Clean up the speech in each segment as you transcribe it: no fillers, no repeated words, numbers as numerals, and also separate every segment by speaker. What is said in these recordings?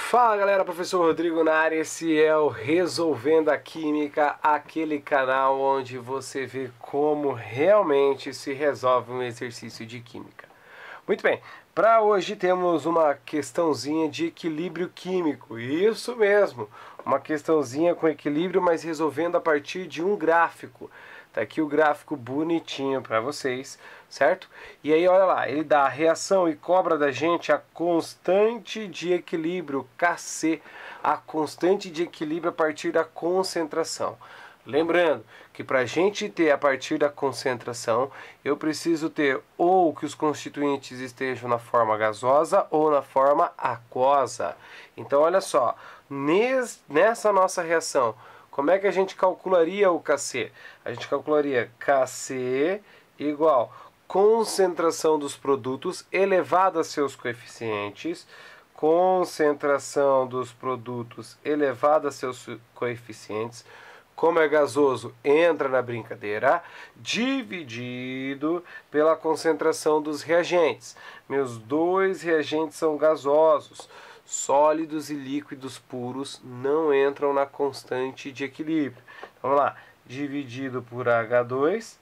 Speaker 1: Fala galera, professor Rodrigo na área, esse é o Resolvendo a Química, aquele canal onde você vê como realmente se resolve um exercício de química. Muito bem, para hoje temos uma questãozinha de equilíbrio químico, isso mesmo, uma questãozinha com equilíbrio, mas resolvendo a partir de um gráfico. Tá aqui o gráfico bonitinho para vocês, certo? E aí olha lá, ele dá a reação e cobra da gente a constante de equilíbrio, Kc, a constante de equilíbrio a partir da concentração. Lembrando que para a gente ter a partir da concentração, eu preciso ter ou que os constituintes estejam na forma gasosa ou na forma aquosa. Então olha só, nessa nossa reação, como é que a gente calcularia o Kc? A gente calcularia Kc igual concentração dos produtos elevado a seus coeficientes, concentração dos produtos elevado a seus coeficientes, como é gasoso, entra na brincadeira, dividido pela concentração dos reagentes. Meus dois reagentes são gasosos. Sólidos e líquidos puros não entram na constante de equilíbrio. Então, vamos lá, dividido por H2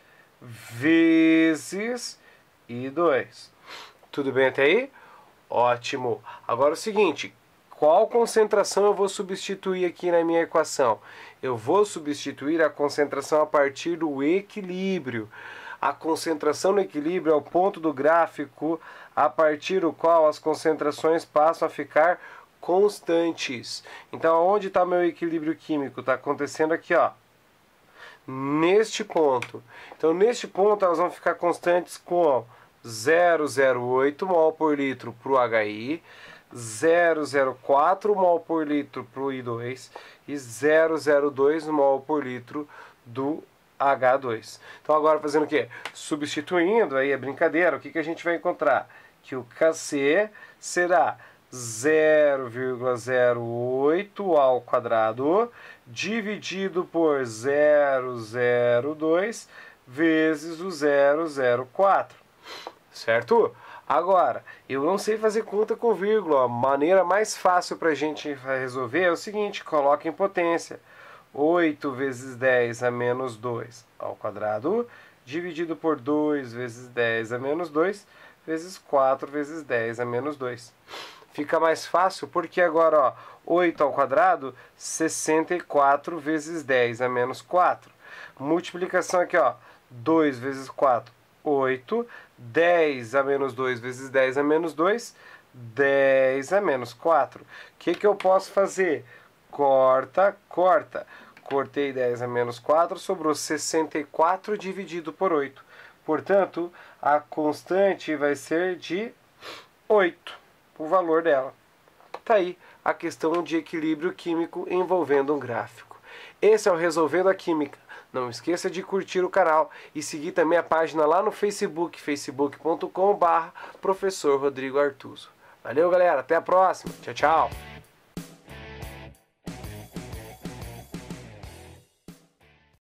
Speaker 1: vezes I2. Tudo bem até aí? Ótimo. Agora o seguinte, qual concentração eu vou substituir aqui na minha equação? Eu vou substituir a concentração a partir do equilíbrio. A concentração no equilíbrio é o ponto do gráfico a partir do qual as concentrações passam a ficar constantes. Então, onde está meu equilíbrio químico? Está acontecendo aqui, ó, neste ponto. Então, neste ponto, elas vão ficar constantes com 0,08 mol por litro para o HI, 0,04 mol por litro para o I2 e 0,02 mol por litro do H2. Então agora fazendo o quê? Substituindo, aí é brincadeira, o que a gente vai encontrar? Que o Kc será 0,08 ao quadrado dividido por 0,02 vezes o 0,04, certo? Agora, eu não sei fazer conta com vírgula, a maneira mais fácil para a gente resolver é o seguinte, coloca em potência. 8 vezes 10 a menos 2 ao quadrado, dividido por 2 vezes 10 a menos 2, vezes 4 vezes 10 a menos 2. Fica mais fácil porque agora, ó, 8 ao quadrado, 64 vezes 10 a menos 4. Multiplicação aqui, ó, 2 vezes 4, 8. 10 a menos 2 vezes 10 a menos 2, 10 a menos 4. O que eu posso fazer? Corta, corta. Cortei 10 a menos 4, sobrou 64 dividido por 8. Portanto, a constante vai ser de 8, o valor dela. Está aí a questão de equilíbrio químico envolvendo um gráfico. Esse é o Resolvendo a Química. Não esqueça de curtir o canal e seguir também a página lá no Facebook, facebook.com/professor Rodrigo Artuso. Valeu, galera. Até a próxima. Tchau, tchau.